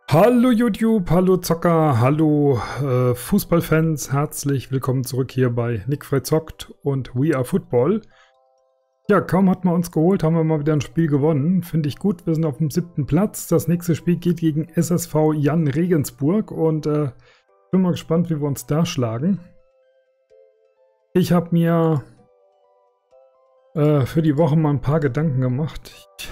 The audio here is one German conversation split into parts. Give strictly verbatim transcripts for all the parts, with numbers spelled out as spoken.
Hallo YouTube, hallo Zocker, hallo äh, Fußballfans, herzlich willkommen zurück hier bei Nick Frey zockt und We Are Football. Ja, kaum hat man uns geholt, haben wir mal wieder ein Spiel gewonnen. Finde ich gut, wir sind auf dem siebten Platz. Das nächste Spiel geht gegen S S V Jan Regensburg und äh, bin mal gespannt, wie wir uns da schlagen. Ich habe mir äh, für die Woche mal ein paar Gedanken gemacht. Ich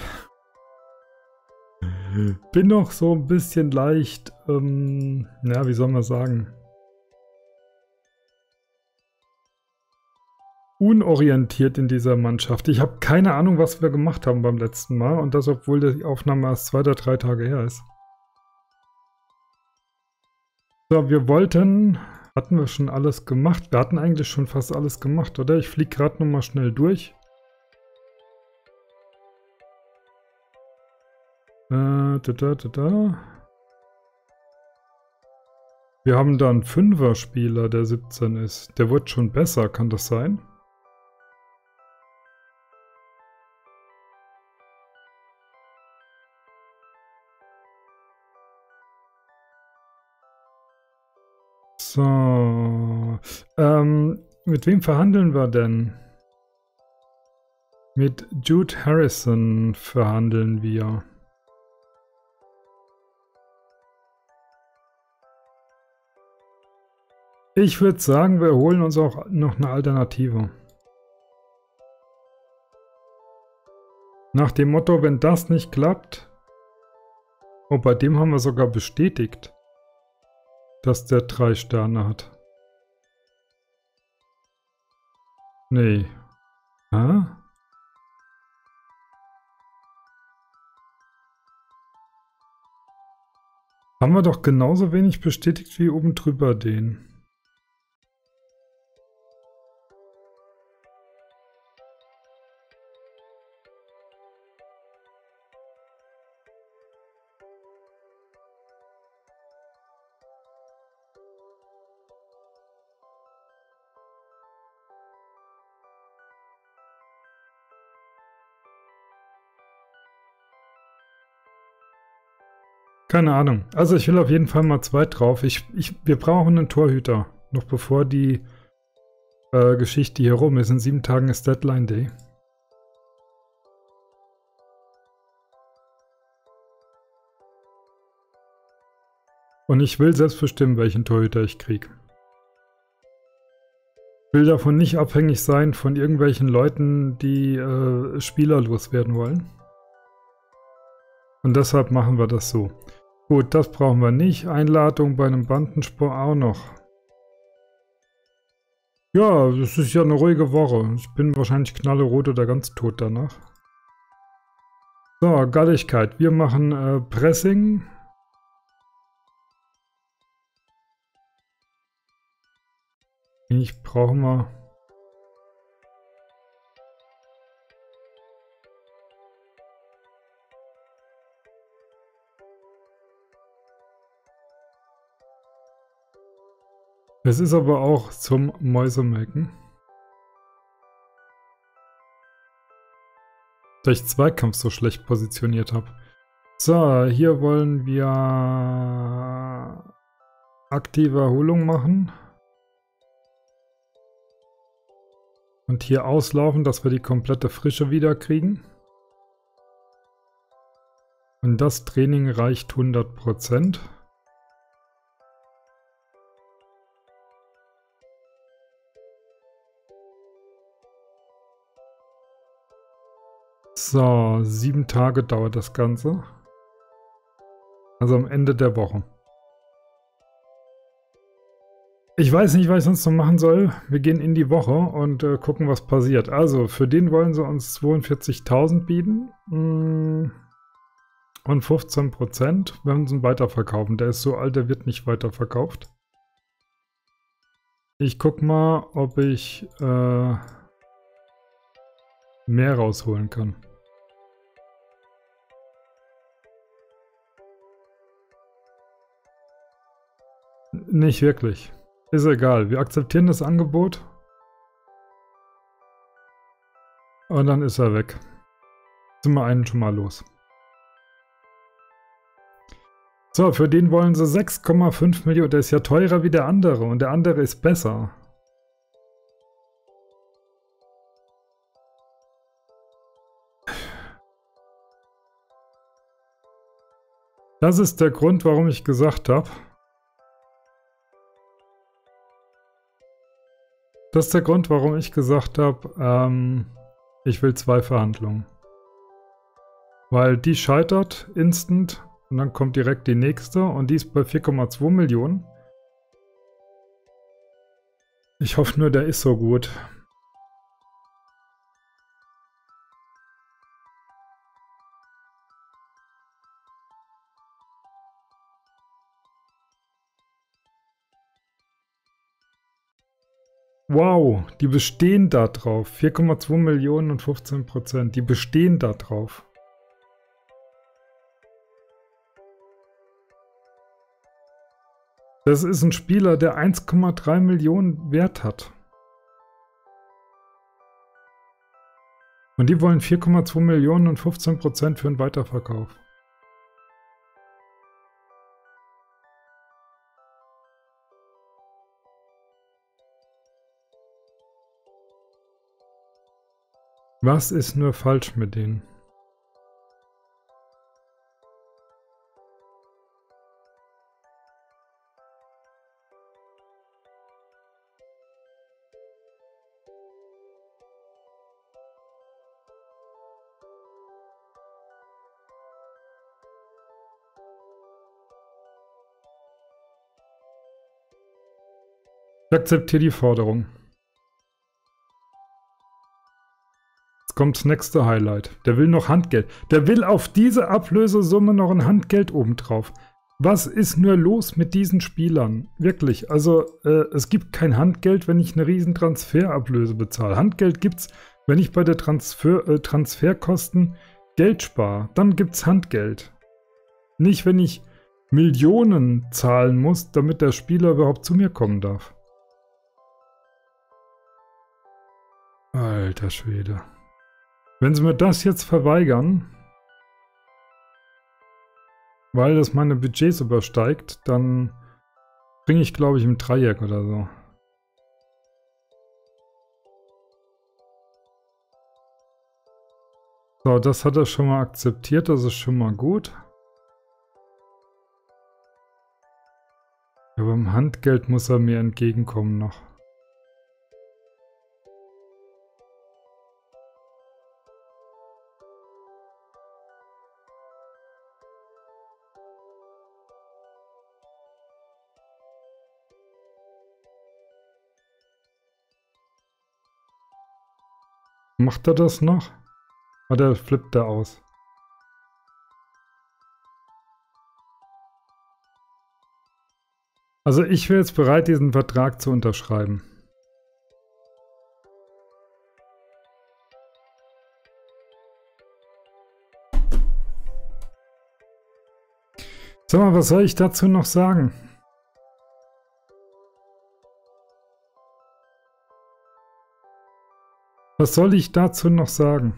bin noch so ein bisschen leicht, ähm, ja, wie soll man sagen, unorientiert in dieser Mannschaft. Ich habe keine Ahnung, was wir gemacht haben beim letzten Mal und das, obwohl die Aufnahme erst zwei oder drei Tage her ist. So, wir wollten, hatten wir schon alles gemacht? Wir hatten eigentlich schon fast alles gemacht, oder? Ich fliege gerade nochmal schnell durch. Äh, da, da, da, da. Wir haben da einen Fünfer-Spieler, der siebzehn ist. Der wird schon besser, kann das sein? So. Ähm, mit wem verhandeln wir denn? Mit Jude Harrison verhandeln wir. Ich würde sagen, wir holen uns auch noch eine Alternative. Nach dem Motto, wenn das nicht klappt, oh, bei dem haben wir sogar bestätigt, dass der drei Sterne hat. Nee. Hä? Haben wir doch genauso wenig bestätigt wie oben drüber den. Keine Ahnung. Also ich will auf jeden Fall mal zwei drauf. Ich, ich, wir brauchen einen Torhüter. Noch bevor die äh, Geschichte hier rum ist. In sieben Tagen ist Deadline Day. Und ich will selbst bestimmen, welchen Torhüter ich kriege. Ich will davon nicht abhängig sein von irgendwelchen Leuten, die äh, Spieler loswerden wollen. Und deshalb machen wir das so. Gut, das brauchen wir nicht. Einladung bei einem Bandensport auch noch. Ja, das ist ja eine ruhige Woche. Ich bin wahrscheinlich knallerot oder ganz tot danach. So, Galligkeit. Wir machen äh, Pressing. Ich brauche mal... Es ist aber auch zum Mäusemelken. Da ich Zweikampf so schlecht positioniert habe. So, hier wollen wir aktive Erholung machen. Und hier auslaufen, dass wir die komplette Frische wieder kriegen. Und das Training reicht hundert Prozent. So, sieben Tage dauert das Ganze. Also am Ende der Woche. Ich weiß nicht, was ich sonst noch machen soll. Wir gehen in die Woche und äh, gucken, was passiert. Also, für den wollen sie uns zweiundvierzigtausend bieten. Mm, und fünfzehn Prozent, wenn sie ihn weiterverkaufen. Der ist so alt, der wird nicht weiterverkauft. Ich guck mal, ob ich äh, mehr rausholen kann. Nicht wirklich. Ist egal. Wir akzeptieren das Angebot. Und dann ist er weg. Sind wir einen schon mal los. So, für den wollen sie sechs Komma fünf Millionen. Der ist ja teurer wie der andere und der andere ist besser. Das ist der Grund, warum ich gesagt habe. Das ist der Grund, warum ich gesagt habe, ähm, ich will zwei Verhandlungen. Weil die scheitert instant und dann kommt direkt die nächste und die ist bei vier Komma zwei Millionen. Ich hoffe nur, der ist so gut. Wow, die bestehen da drauf. vier Komma zwei Millionen und fünfzehn Prozent. Die bestehen da drauf. Das ist ein Spieler, der eins Komma drei Millionen Wert hat. Und die wollen vier Komma zwei Millionen und fünfzehn Prozent für einen Weiterverkauf. Was ist nur falsch mit denen? Ich akzeptiere die Forderung. Jetzt kommt das nächste Highlight. Der will noch Handgeld. Der will auf diese Ablösesumme noch ein Handgeld obendrauf. Was ist nur los mit diesen Spielern? Wirklich, also äh, es gibt kein Handgeld, wenn ich eine riesen Transferablöse bezahle. Handgeld gibt es, wenn ich bei der Transfer, äh, Transferkosten Geld spare. Dann gibt es Handgeld. Nicht, wenn ich Millionen zahlen muss, damit der Spieler überhaupt zu mir kommen darf. Alter Schwede. Wenn sie mir das jetzt verweigern, weil das meine Budgets übersteigt, dann bringe ich, glaube ich, im Dreieck oder so. So, das hat er schon mal akzeptiert, das ist schon mal gut. Aber im Handgeld muss er mir entgegenkommen noch. Macht er das noch? Oder flippt er aus? Also ich wäre jetzt bereit, diesen Vertrag zu unterschreiben. Sag mal, was soll ich dazu noch sagen? Was soll ich dazu noch sagen?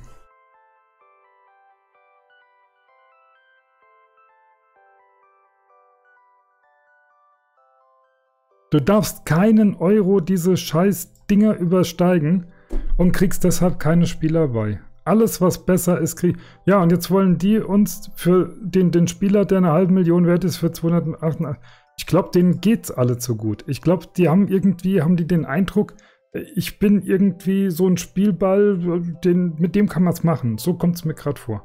Du darfst keinen Euro diese scheiß Dinger übersteigen und kriegst deshalb keine Spieler bei. Alles, was besser ist, krieg... Ja, und jetzt wollen die uns für den, den Spieler, der eine halbe Million wert ist, für zweihundertachtundachtzig... Ich glaube, denen geht's alle zu gut. Ich glaube, die haben irgendwie, haben die den Eindruck... Ich bin irgendwie so ein Spielball, den, mit dem kann man es machen. So kommt es mir gerade vor.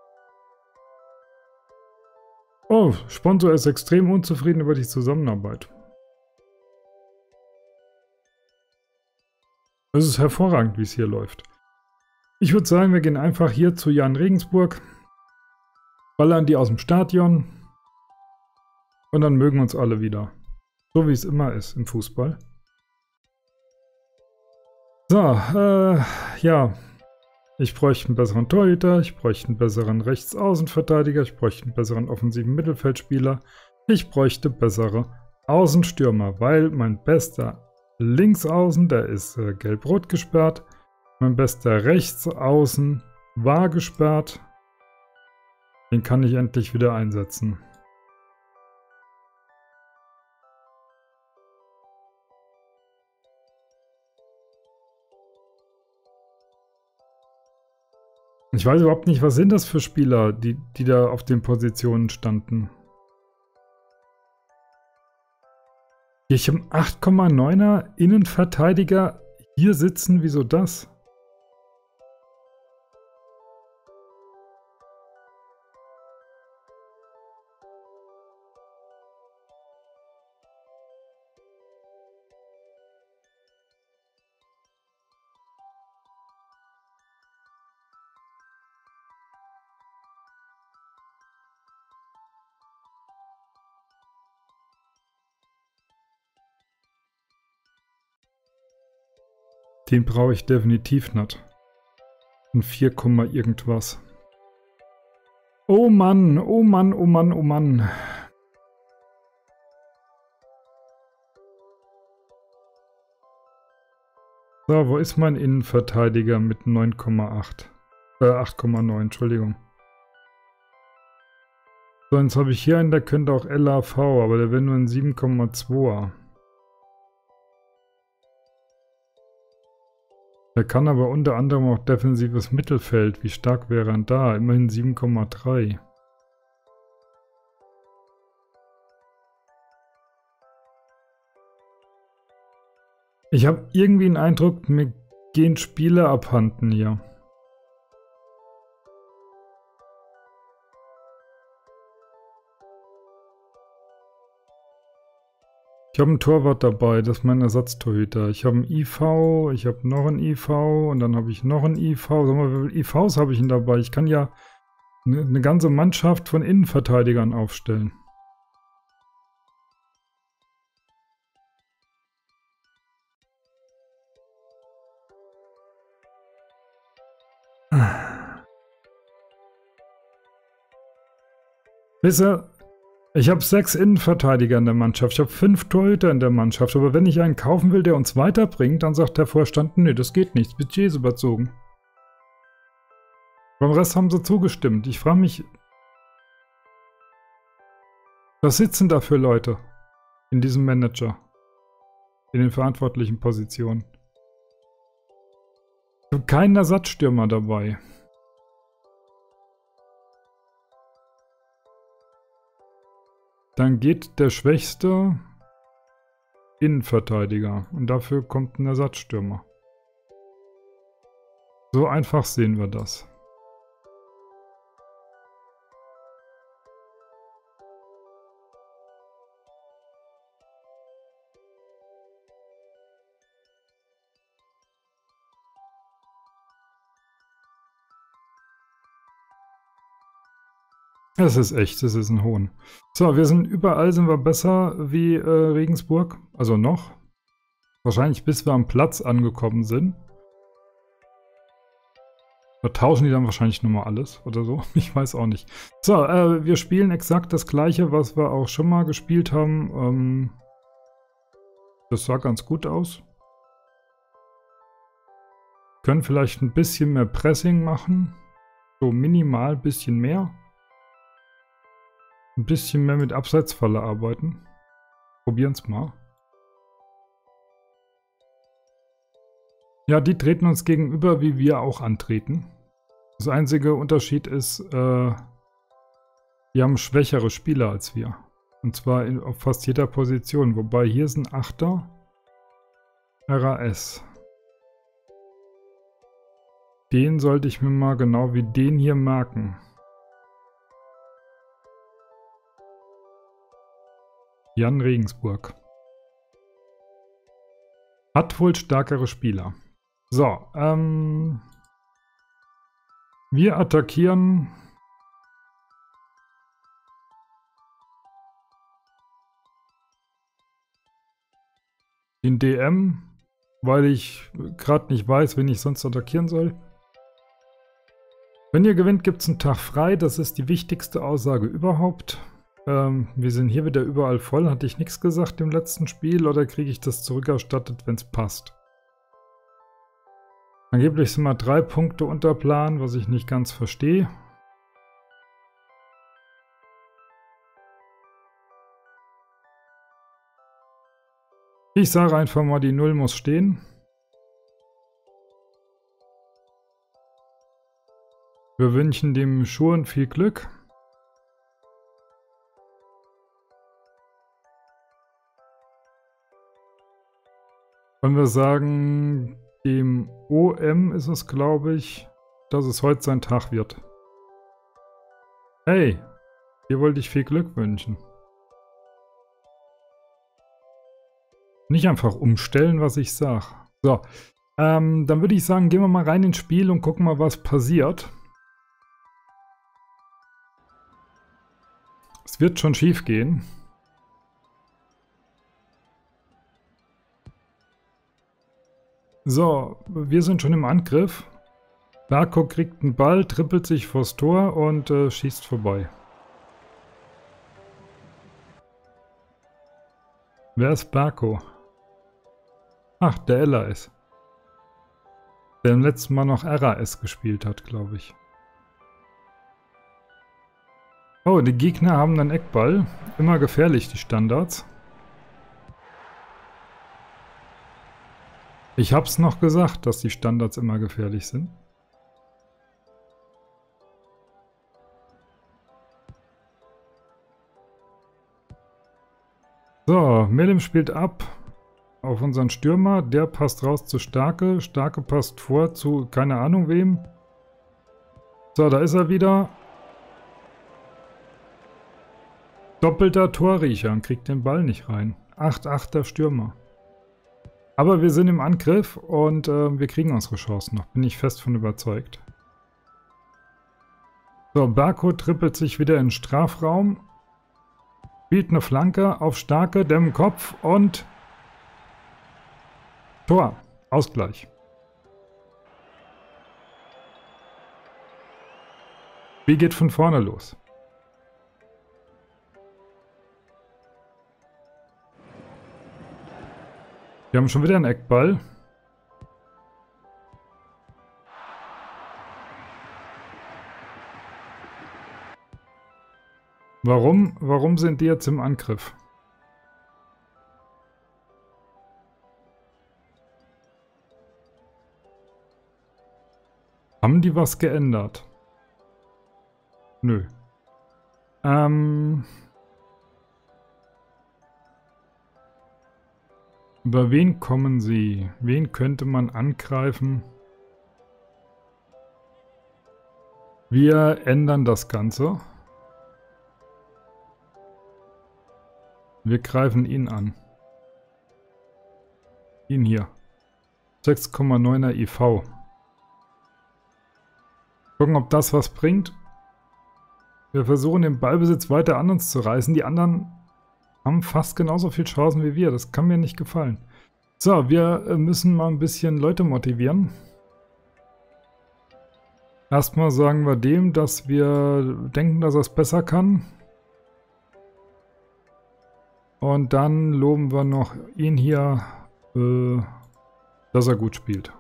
Oh, Sponsor ist extrem unzufrieden über die Zusammenarbeit. Es ist hervorragend, wie es hier läuft. Ich würde sagen, wir gehen einfach hier zu Jan Regensburg, ballern die aus dem Stadion und dann mögen uns alle wieder. So wie es immer ist im Fußball. So, äh, ja, ich bräuchte einen besseren Torhüter, ich bräuchte einen besseren Rechtsaußenverteidiger, ich bräuchte einen besseren offensiven Mittelfeldspieler, ich bräuchte bessere Außenstürmer, weil mein bester Linksaußen, der ist äh, gelb-rot gesperrt, mein bester Rechtsaußen war gesperrt, den kann ich endlich wieder einsetzen. Ich weiß überhaupt nicht, was sind das für Spieler, die, die da auf den Positionen standen. Ich habe acht Komma neuner Innenverteidiger hier sitzen, wieso das? Den brauche ich definitiv nicht. Ein vier, irgendwas. Oh Mann, oh Mann, oh Mann, oh Mann. So, wo ist mein Innenverteidiger mit neun Komma acht? Äh, acht Komma neun, Entschuldigung. Sonst habe ich hier einen, der könnte auch L A V, aber der wäre nur ein sieben Komma zwei er. Der kann aber unter anderem auch defensives Mittelfeld. Wie stark wäre er da? Immerhin sieben Komma drei. Ich habe irgendwie den Eindruck, mir gehen Spiele abhanden hier. Ich habe einen Torwart dabei, das ist mein Ersatztorhüter. Ich habe einen I V, ich habe noch einen I V und dann habe ich noch einen I V. Sag mal, wie viele I Vs habe ich denn dabei? Ich kann ja eine, eine ganze Mannschaft von Innenverteidigern aufstellen. Wisst ihr, ich habe sechs Innenverteidiger in der Mannschaft, ich habe fünf Torhüter in der Mannschaft, aber wenn ich einen kaufen will, der uns weiterbringt, dann sagt der Vorstand, nee, das geht nicht, das Budget ist überzogen. Beim Rest haben sie zugestimmt. Ich frage mich, was sitzen da für Leute in diesem Manager, in den verantwortlichen Positionen? Ich habe keinen Ersatzstürmer dabei. Dann geht der schwächste Innenverteidiger und dafür kommt ein Ersatzstürmer. So einfach sehen wir das. Das ist echt, das ist ein Hohn. So, wir sind überall sind wir besser wie äh, Regensburg. Also noch. Wahrscheinlich bis wir am Platz angekommen sind. Da tauschen die dann wahrscheinlich nochmal alles oder so. Ich weiß auch nicht. So, äh, wir spielen exakt das gleiche, was wir auch schon mal gespielt haben. Ähm, das sah ganz gut aus. Können vielleicht ein bisschen mehr Pressing machen. So minimal ein bisschen mehr. Ein bisschen mehr mit Abseitsfalle arbeiten. Probieren es mal. Ja, die treten uns gegenüber, wie wir auch antreten. Das einzige Unterschied ist, äh, die haben schwächere Spieler als wir. Und zwar in, auf fast jeder Position. Wobei hier ist ein Achter. R A S. Den sollte ich mir mal genau wie den hier merken. Jan Regensburg. Hat wohl stärkere Spieler. So, ähm... wir attackieren... den D M, weil ich gerade nicht weiß, wen ich sonst attackieren soll. Wenn ihr gewinnt, gibt es einen Tag frei. Das ist die wichtigste Aussage überhaupt. Ähm, wir sind hier wieder überall voll. Hatte ich nichts gesagt im letzten Spiel oder kriege ich das zurückerstattet, wenn es passt? Angeblich sind mal drei Punkte unter Plan, was ich nicht ganz verstehe. Ich sage einfach mal, die Null muss stehen. Wir wünschen dem Schuhen viel Glück. Wollen wir sagen, dem O M ist es, glaube ich, dass es heute sein Tag wird. Hey, dir wollte ich viel Glück wünschen. Nicht einfach umstellen, was ich sage. So, ähm, dann würde ich sagen, gehen wir mal rein ins Spiel und gucken mal, was passiert. Es wird schon schief gehen. So, wir sind schon im Angriff. Barco kriegt einen Ball, trippelt sich vors Tor und äh, schießt vorbei. Wer ist Barco? Ach, der L A S. Der im letzten Mal noch R A S gespielt hat, glaube ich. Oh, die Gegner haben einen Eckball. Immer gefährlich, die Standards. Ich hab's noch gesagt, dass die Standards immer gefährlich sind. So, Melim spielt ab auf unseren Stürmer. Der passt raus zu Starke. Starke passt vor zu keine Ahnung wem. So, da ist er wieder. Doppelter Torriecher und kriegt den Ball nicht rein. acht achter Stürmer. Aber wir sind im Angriff und äh, wir kriegen unsere Chancen noch. Bin ich fest von überzeugt. So, Barco trippelt sich wieder in den Strafraum. Spielt eine Flanke auf Starke, der im Kopf und Tor. Ausgleich. Wie geht von vorne los? Wir haben schon wieder einen Eckball. Warum? Warum sind die jetzt im Angriff? Haben die was geändert? Nö. Ähm... Über wen kommen sie? Wen könnte man angreifen? Wir ändern das Ganze. Wir greifen ihn an. Ihn hier. sechs Komma neuner I V. Gucken, ob das was bringt. Wir versuchen den Ballbesitz weiter an uns zu reißen. Die anderen haben fast genauso viele Chancen wie wir. Das kann mir nicht gefallen. So, wir müssen mal ein bisschen Leute motivieren. Erstmal sagen wir dem, dass wir denken, dass er es besser kann. Und dann loben wir noch ihn hier, äh, dass er gut spielt.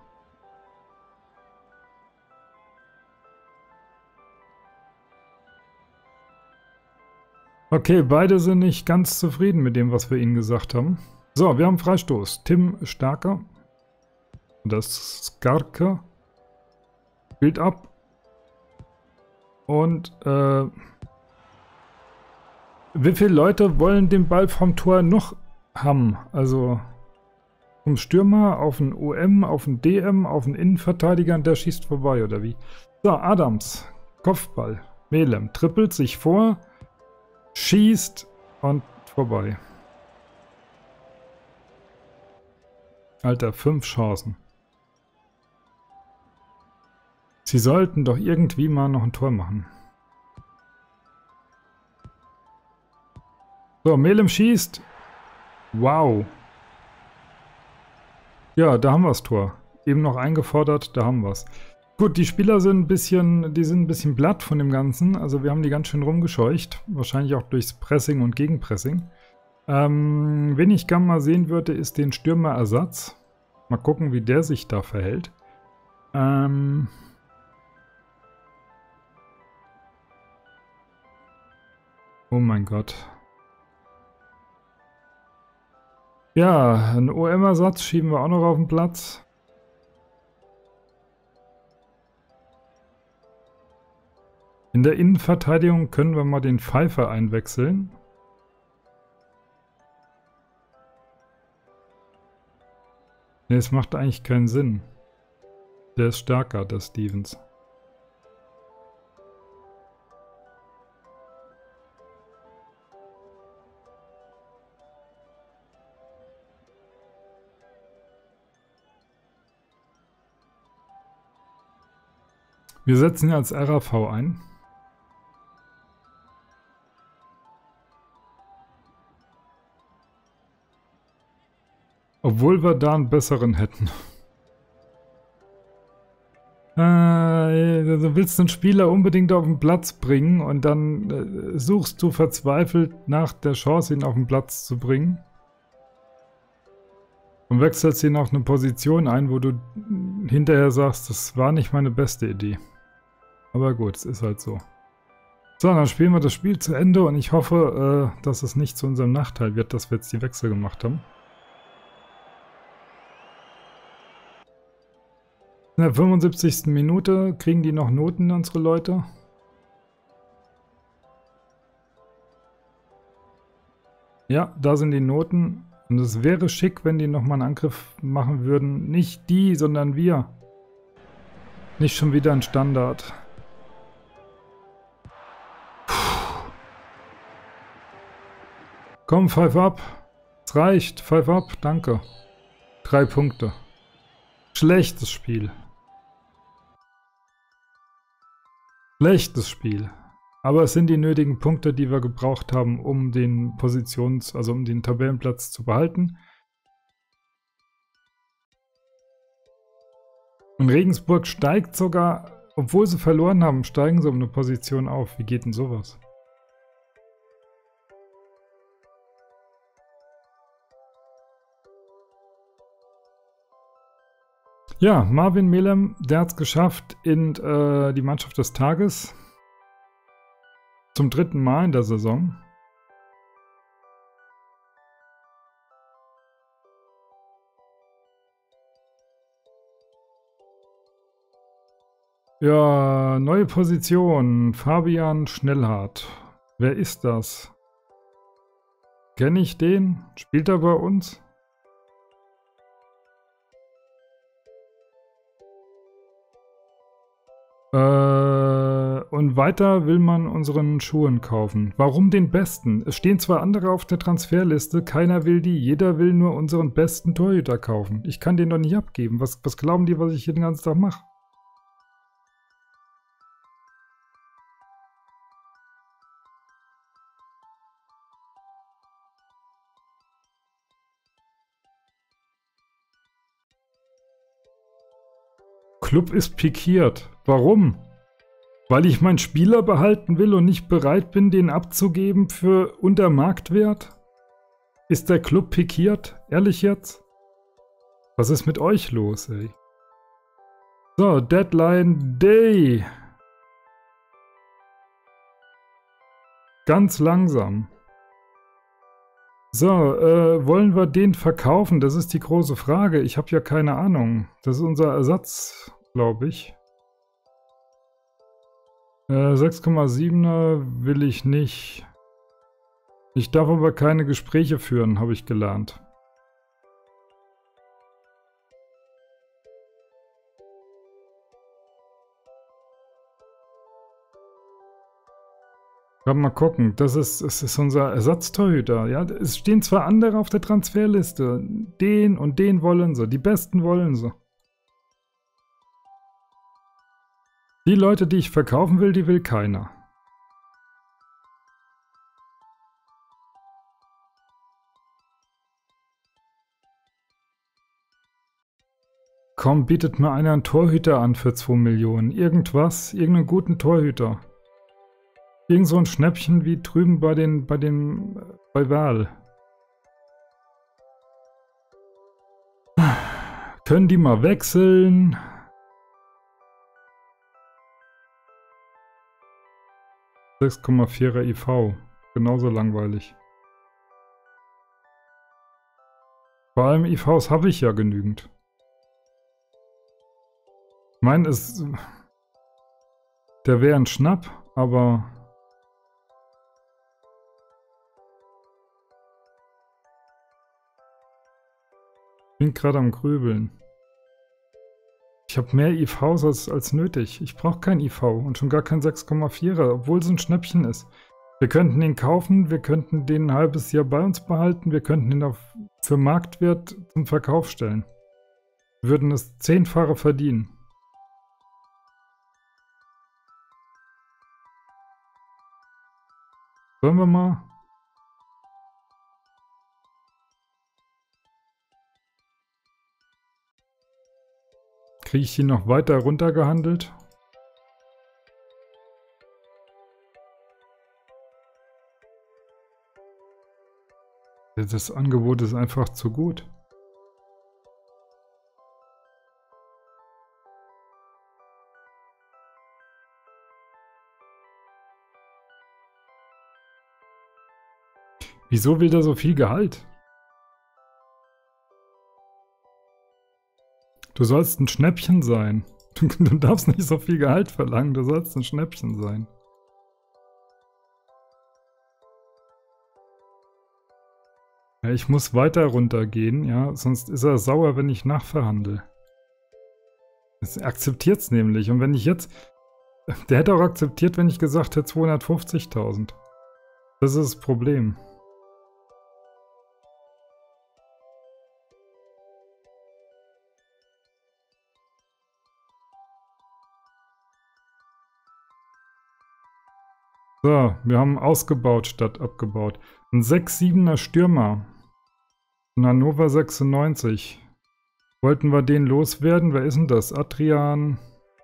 Okay, beide sind nicht ganz zufrieden mit dem, was wir ihnen gesagt haben. So, wir haben Freistoß. Tim Starker. Das Skarke. Spielt ab. Und, äh... wie viele Leute wollen den Ball vom Tor noch haben? Also, vom Stürmer auf den O M, auf den D M, auf den Innenverteidiger und der schießt vorbei, oder wie? So, Adams. Kopfball. Melem trippelt sich vor. Schießt und vorbei. Alter, fünf Chancen. Sie sollten doch irgendwie mal noch ein Tor machen. So, Melem schießt. Wow. Ja, da haben wir das Tor. Eben noch eingefordert, da haben wir es. Gut, die Spieler sind ein bisschen, die sind ein bisschen platt von dem Ganzen. Also wir haben die ganz schön rumgescheucht. Wahrscheinlich auch durchs Pressing und Gegenpressing. Ähm, wen ich gerne mal sehen würde, ist den Stürmerersatz. Mal gucken, wie der sich da verhält. Ähm... Oh mein Gott. Ja, einen O M-Ersatz schieben wir auch noch auf den Platz. In der Innenverteidigung können wir mal den Pfeiffer einwechseln. Ne, es macht eigentlich keinen Sinn. Der ist stärker, der Stevens. Wir setzen ihn als R A V ein. Obwohl wir da einen besseren hätten. Äh, du willst einen Spieler unbedingt auf den Platz bringen und dann äh, suchst du verzweifelt nach der Chance, ihn auf den Platz zu bringen. Und wechselst ihn auf eine Position ein, wo du hinterher sagst, das war nicht meine beste Idee. Aber gut, es ist halt so. So, dann spielen wir das Spiel zu Ende und ich hoffe, äh, dass es nicht zu unserem Nachteil wird, dass wir jetzt die Wechsel gemacht haben. In der fünfundsiebzigsten Minute kriegen die noch Noten, unsere Leute. Ja, da sind die Noten. Und es wäre schick, wenn die nochmal einen Angriff machen würden. Nicht die, sondern wir. Nicht schon wieder ein Standard. Puh. Komm, pfeif ab. Es reicht. Pfeif ab. Danke. Drei Punkte. Schlechtes Spiel. Schlechtes Spiel. Aber es sind die nötigen Punkte, die wir gebraucht haben, um den Positions-, also um den Tabellenplatz zu behalten. Und Regensburg steigt sogar, obwohl sie verloren haben, steigen sie um eine Position auf. Wie geht denn sowas? Ja, Marvin Melem, der hat es geschafft in äh, die Mannschaft des Tages. Zum dritten Mal in der Saison. Ja, neue Position. Fabian Schnellhardt. Wer ist das? Kenne ich den? Spielt er bei uns? Äh, und weiter will man unseren Schuhen kaufen. Warum den besten? Es stehen zwar andere auf der Transferliste, keiner will die. Jeder will nur unseren besten Torhüter kaufen. Ich kann den doch nicht abgeben. Was, was glauben die, was ich hier den ganzen Tag mache? Club ist pikiert. Warum? Weil ich meinen Spieler behalten will und nicht bereit bin, den abzugeben für unter Marktwert? Ist der Club pikiert? Ehrlich jetzt? Was ist mit euch los, ey? So, Deadline Day. Ganz langsam. So, äh, wollen wir den verkaufen? Das ist die große Frage. Ich habe ja keine Ahnung. Das ist unser Ersatz, glaube ich. Äh, sechs Komma siebener will ich nicht. Ich darf aber keine Gespräche führen, habe ich gelernt. Mal gucken, das ist, das ist unser Ersatztorhüter. Ja? Es stehen zwar andere auf der Transferliste. Den und den wollen sie. Die Besten wollen sie. Die Leute, die ich verkaufen will, die will keiner. Komm, bietet mir einer einen Torhüter an für zwei Millionen. Irgendwas, irgendeinen guten Torhüter. Irgend so ein Schnäppchen wie drüben bei den, bei den, bei Wahl. Können die mal wechseln? sechs Komma vierer I V. Genauso langweilig. Vor allem I Vs habe ich ja genügend. Ich meine, es... Der wäre ein Schnapp. aber ich bin gerade am Grübeln. Ich habe mehr I Vs als, als nötig. Ich brauche kein I V und schon gar kein sechs Komma vierer, obwohl es ein Schnäppchen ist. Wir könnten ihn kaufen, wir könnten den ein halbes Jahr bei uns behalten, wir könnten ihn auf, für Marktwert zum Verkauf stellen. Wir würden es zehnfache verdienen. Sollen wir mal? Kriege ich ihn noch weiter runtergehandelt? Das Angebot ist einfach zu gut. Wieso will der so viel Gehalt? Du sollst ein Schnäppchen sein. Du, du darfst nicht so viel Gehalt verlangen, du sollst ein Schnäppchen sein. Ja, ich muss weiter runtergehen, ja, sonst ist er sauer, wenn ich nachverhandle. Er akzeptiert es nämlich. Und wenn ich jetzt... Der hätte auch akzeptiert, wenn ich gesagt hätte zweihundertfünfzigtausend. Das ist das Problem. So, wir haben ausgebaut statt abgebaut. Ein sechs siebener Stürmer. Ein Hannover sechsundneunzig. Wollten wir den loswerden? Wer ist denn das? Adrian.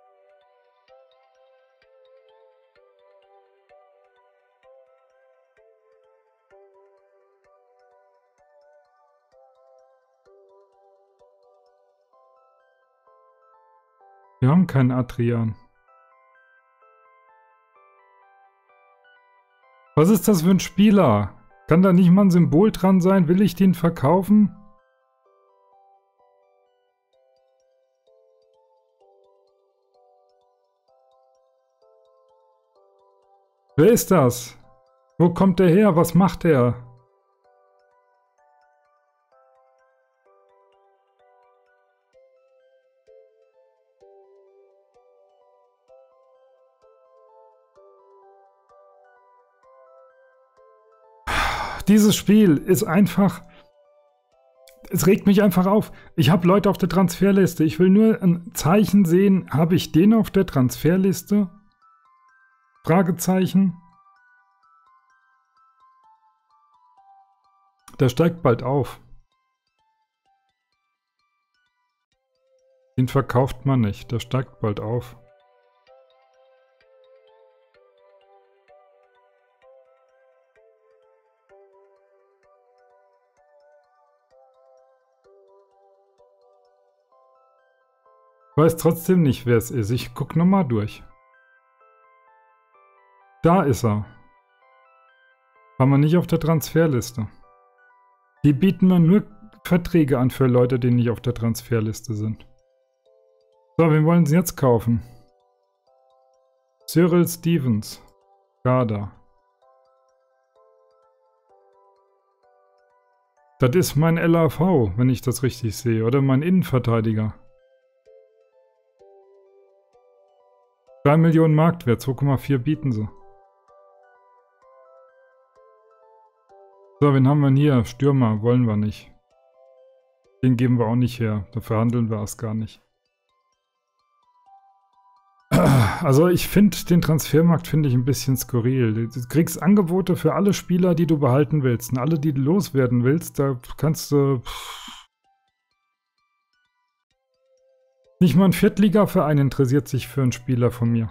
Wir haben keinen Adrian. Was ist das für ein Spieler? Kann da nicht mal ein Symbol dran sein? Will ich den verkaufen? Wer ist das? Wo kommt der her? Was macht der? Dieses Spiel ist einfach... Es regt mich einfach auf. Ich habe Leute auf der Transferliste. Ich will nur ein Zeichen sehen. Habe ich den auf der Transferliste? Fragezeichen. Der steigt bald auf. Den verkauft man nicht. Der steigt bald auf. Ich weiß trotzdem nicht, wer es ist. Ich gucke nochmal durch. Da ist er. Haben wir nicht auf der Transferliste. Die bieten mir nur Verträge an für Leute, die nicht auf der Transferliste sind. So, wen wollen sie jetzt kaufen? Cyril Stevens. Kader. Das ist mein L A V, wenn ich das richtig sehe. Oder mein Innenverteidiger. drei Millionen Marktwert, zwei Komma vier bieten sie. So, wen haben wir denn hier? Stürmer, wollen wir nicht. Den geben wir auch nicht her. Da verhandeln wir es gar nicht. Also ich finde den Transfermarkt finde ich ein bisschen skurril. Du kriegst Angebote für alle Spieler, die du behalten willst. Und alle, die du loswerden willst, da kannst du... Nicht mal ein Viertligaverein interessiert sich für einen Spieler von mir.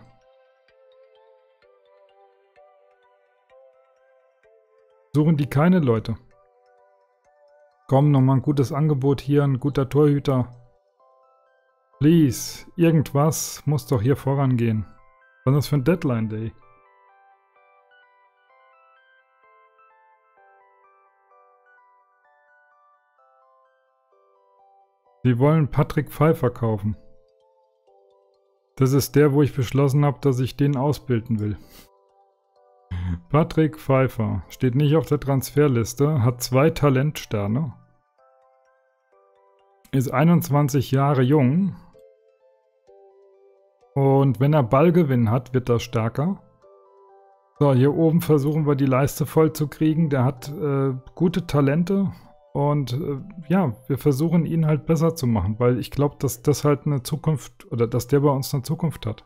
Suchen die keine Leute. Komm, nochmal ein gutes Angebot hier, ein guter Torhüter. Please, irgendwas muss doch hier vorangehen. Was ist das für ein Deadline Day? Sie wollen Patrick Pfeiffer kaufen. Das ist der, wo ich beschlossen habe, dass ich den ausbilden will. Patrick Pfeiffer steht nicht auf der Transferliste, hat zwei Talentsterne, ist einundzwanzig Jahre jung und wenn er Ballgewinn hat, wird er stärker. So, hier oben versuchen wir die Leiste voll zu kriegen. Der hat äh, gute Talente und äh, ja, wir versuchen ihn halt besser zu machen, weil ich glaube, dass das halt eine Zukunft oder dass der bei uns eine Zukunft hat.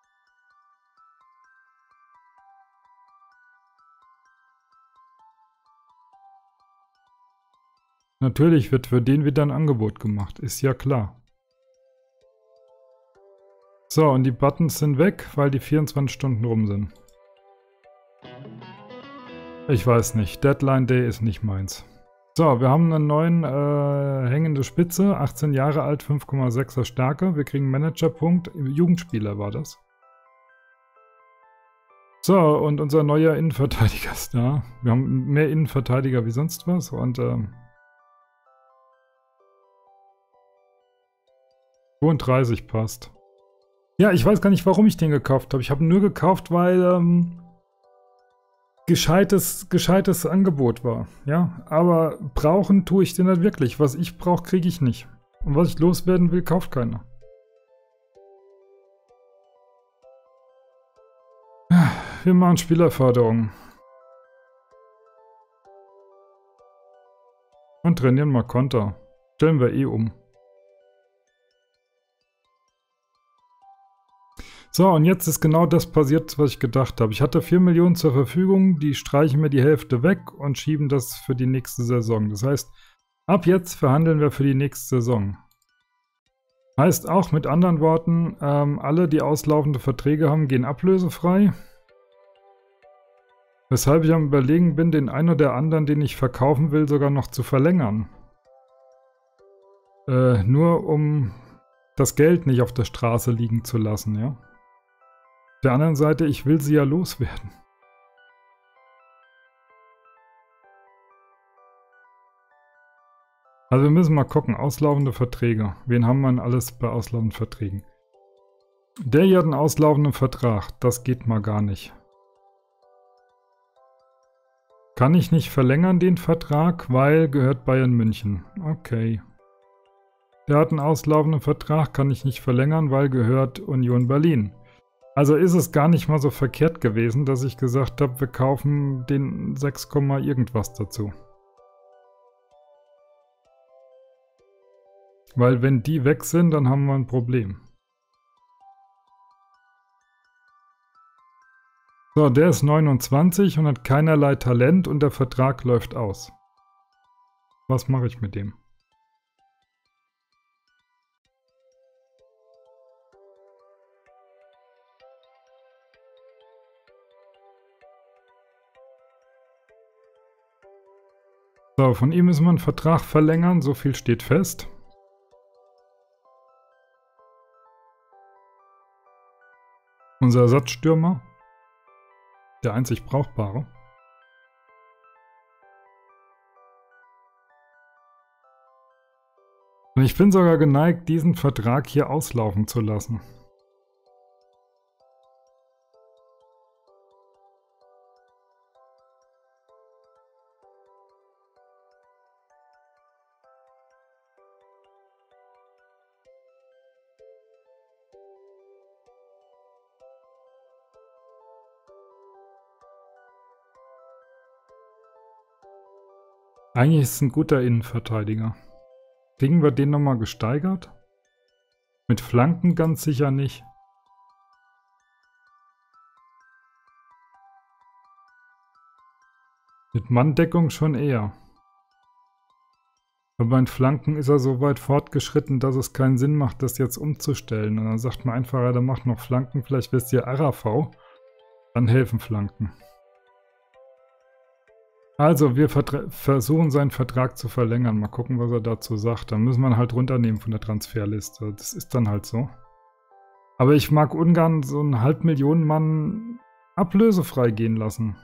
Natürlich wird für den wieder ein Angebot gemacht, ist ja klar. So, und die Buttons sind weg, weil die vierundzwanzig Stunden rum sind. Ich weiß nicht, Deadline Day ist nicht meins. So, wir haben einen neuen äh, hängende Spitze, achtzehn Jahre alt, fünf Komma sechser Stärke. Wir kriegen Managerpunkt, Jugendspieler war das. So, und unser neuer Innenverteidiger ist da. Wir haben mehr Innenverteidiger wie sonst was und ähm, zweiunddreißig passt. Ja, ich weiß gar nicht, warum ich den gekauft habe. Ich habe ihn nur gekauft, weil ähm, gescheites, gescheites Angebot war. Ja, aber brauchen tue ich den halt wirklich. Was ich brauche, kriege ich nicht. Und was ich loswerden will, kauft keiner. Wir machen Spielerförderung. Und trainieren mal Konter. Stellen wir eh um. So, und jetzt ist genau das passiert, was ich gedacht habe. Ich hatte vier Millionen zur Verfügung, die streichen mir die Hälfte weg und schieben das für die nächste Saison. Das heißt, ab jetzt verhandeln wir für die nächste Saison. Heißt auch mit anderen Worten, ähm, alle, die auslaufende Verträge haben, gehen ablösefrei. Weshalb ich am Überlegen bin, den einen oder anderen, den ich verkaufen will, sogar noch zu verlängern. Äh, nur um das Geld nicht auf der Straße liegen zu lassen, ja. Auf der anderen Seite, ich will sie ja loswerden. Also wir müssen mal gucken, auslaufende Verträge. Wen haben wir denn alles bei auslaufenden Verträgen? Der hier hat einen auslaufenden Vertrag, das geht mal gar nicht. Kann ich nicht verlängern den Vertrag, weil gehört Bayern München. Okay. Der hat einen auslaufenden Vertrag, kann ich nicht verlängern, weil gehört Union Berlin. Also ist es gar nicht mal so verkehrt gewesen, dass ich gesagt habe, wir kaufen den sechs, irgendwas dazu. Weil wenn die weg sind, dann haben wir ein Problem. So, der ist neunundzwanzig und hat keinerlei Talent und der Vertrag läuft aus. Was mache ich mit dem? So, von ihm müssen wir einen Vertrag verlängern, so viel steht fest. Unser Ersatzstürmer, der einzig brauchbare. Und ich bin sogar geneigt, diesen Vertrag hier auslaufen zu lassen. Eigentlich ist es ein guter Innenverteidiger. Kriegen wir den nochmal gesteigert? Mit Flanken ganz sicher nicht. Mit Manndeckung schon eher. Aber in Flanken ist er so weit fortgeschritten, dass es keinen Sinn macht, das jetzt umzustellen. Und dann sagt man einfach, ja, der macht noch Flanken, vielleicht wisst ihr R A V. Dann helfen Flanken. Also, wir versuchen seinen Vertrag zu verlängern. Mal gucken, was er dazu sagt. Dann müssen wir ihn halt runternehmen von der Transferliste. Das ist dann halt so. Aber ich mag ungern so einen Halbmillionen-Mann ablösefrei gehen lassen.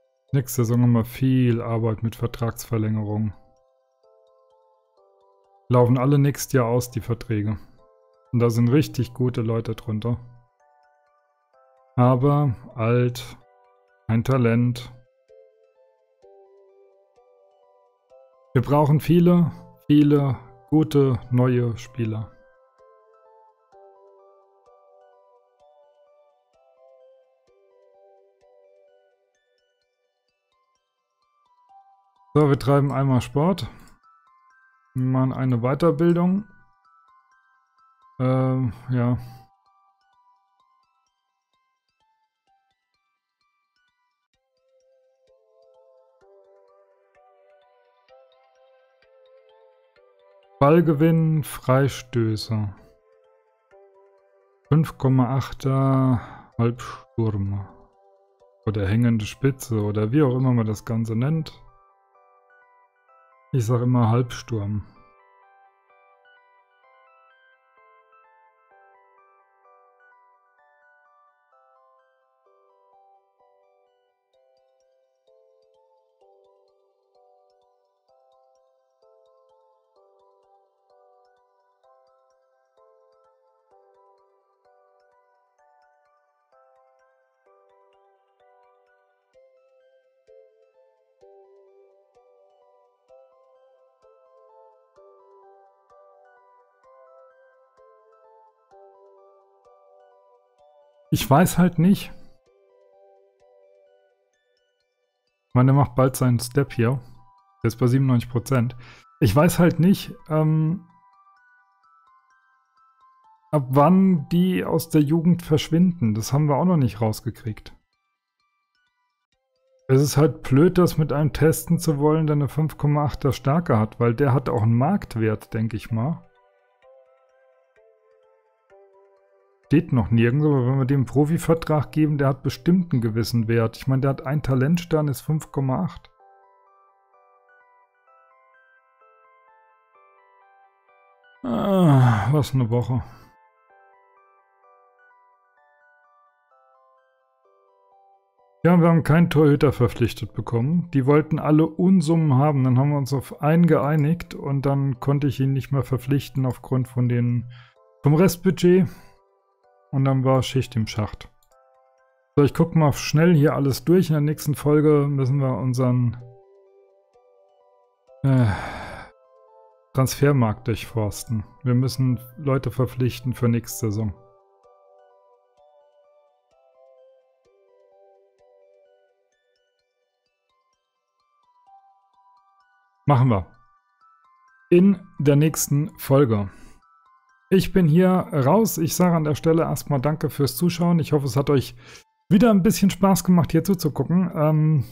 Nächste Saison haben wir viel Arbeit mit Vertragsverlängerung. Laufen alle nächstes Jahr aus, die Verträge. Und da sind richtig gute Leute drunter. Aber alt, ein Talent. Wir brauchen viele, viele gute neue Spieler. So, wir treiben einmal Sport. Wir machen eine Weiterbildung. Ähm, ja. Ballgewinn, Freistöße. fünf Komma achter Halbsturm. Oder hängende Spitze oder wie auch immer man das Ganze nennt. Ich sage immer Halbsturm. Ich weiß halt nicht. Ich meine, der macht bald seinen Step hier. Der ist bei siebenundneunzig Prozent. Ich weiß halt nicht, ähm, ab wann die aus der Jugend verschwinden. Das haben wir auch noch nicht rausgekriegt. Es ist halt blöd, das mit einem testen zu wollen, der eine fünf Komma achter Stärke hat, weil der hat auch einen Marktwert, denke ich mal. Steht noch nirgends, aber wenn wir dem einen Profivertrag geben, der hat bestimmt einen gewissen Wert. Ich meine, der hat ein Talentstern, ist fünf Komma acht. Ah, was eine Woche. Ja, wir haben keinen Torhüter verpflichtet bekommen. Die wollten alle Unsummen haben. Dann haben wir uns auf einen geeinigt und dann konnte ich ihn nicht mehr verpflichten aufgrund von den, vom Restbudget. Und dann war Schicht im Schacht. So, ich gucke mal schnell hier alles durch. In der nächsten Folge müssen wir unseren äh, Transfermarkt durchforsten. Wir müssen Leute verpflichten für nächste Saison. Machen wir. In der nächsten Folge. Ich bin hier raus. Ich sage an der Stelle erstmal danke fürs Zuschauen. Ich hoffe, es hat euch wieder ein bisschen Spaß gemacht, hier zuzugucken. Ähm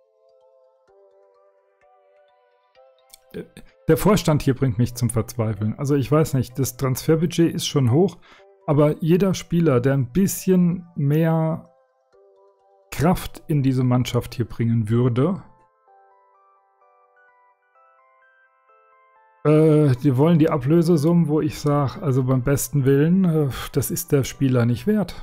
der Vorstand hier bringt mich zum Verzweifeln. Also ich weiß nicht, das Transferbudget ist schon hoch, aber jeder Spieler, der ein bisschen mehr Kraft in diese Mannschaft hier bringen würde, Äh, die wollen die Ablösesummen, wo ich sage, also beim besten Willen, äh, das ist der Spieler nicht wert.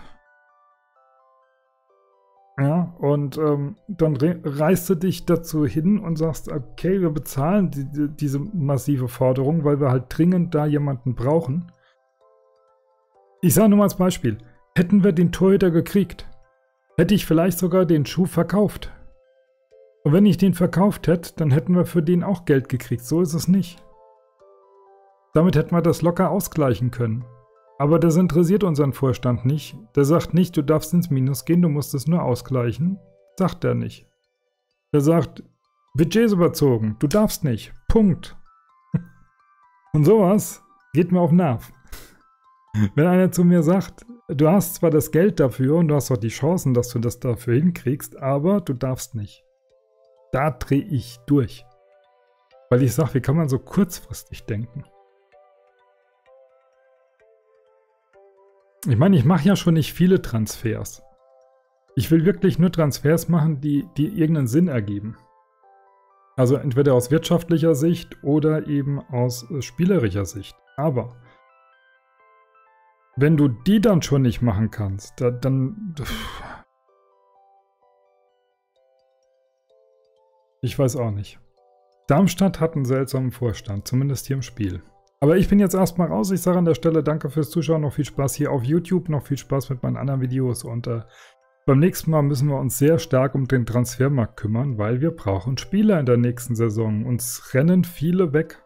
Ja, und ähm, dann reißt du dich dazu hin und sagst, okay, wir bezahlen die, die, diese massive Forderung, weil wir halt dringend da jemanden brauchen. Ich sage nur mal als Beispiel, hätten wir den Torhüter gekriegt, hätte ich vielleicht sogar den Schuh verkauft. Und wenn ich den verkauft hätte, dann hätten wir für den auch Geld gekriegt. So ist es nicht. Damit hätten wir das locker ausgleichen können. Aber das interessiert unseren Vorstand nicht. Der sagt nicht, du darfst ins Minus gehen, du musst es nur ausgleichen. Sagt er nicht. Der sagt, Budget ist überzogen, du darfst nicht. Punkt. Und sowas geht mir auf den Nerv. Wenn einer zu mir sagt, du hast zwar das Geld dafür und du hast auch die Chancen, dass du das dafür hinkriegst, aber du darfst nicht. Da drehe ich durch. Weil ich sage, wie kann man so kurzfristig denken? Ich meine, ich mache ja schon nicht viele Transfers. Ich will wirklich nur Transfers machen, die, die irgendeinen Sinn ergeben. Also entweder aus wirtschaftlicher Sicht oder eben aus äh, spielerischer Sicht. Aber wenn du die dann schon nicht machen kannst, da, dann... Ich weiß auch nicht. Darmstadt hat einen seltsamen Vorstand, zumindest hier im Spiel. Aber ich bin jetzt erstmal raus. Ich sage an der Stelle danke fürs Zuschauen. Noch viel Spaß hier auf YouTube. Noch viel Spaß mit meinen anderen Videos. Und äh, beim nächsten Mal müssen wir uns sehr stark um den Transfermarkt kümmern, weil wir brauchen Spieler in der nächsten Saison. Uns rennen viele weg.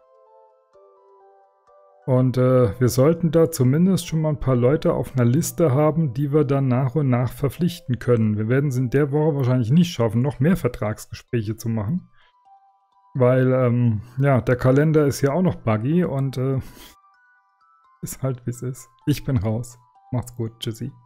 Und äh, wir sollten da zumindest schon mal ein paar Leute auf einer Liste haben, die wir dann nach und nach verpflichten können. Wir werden es in der Woche wahrscheinlich nicht schaffen, noch mehr Vertragsgespräche zu machen. Weil, ähm, ja, der Kalender ist ja auch noch buggy und äh, ist halt wie es ist. Ich bin raus. Macht's gut. Tschüssi.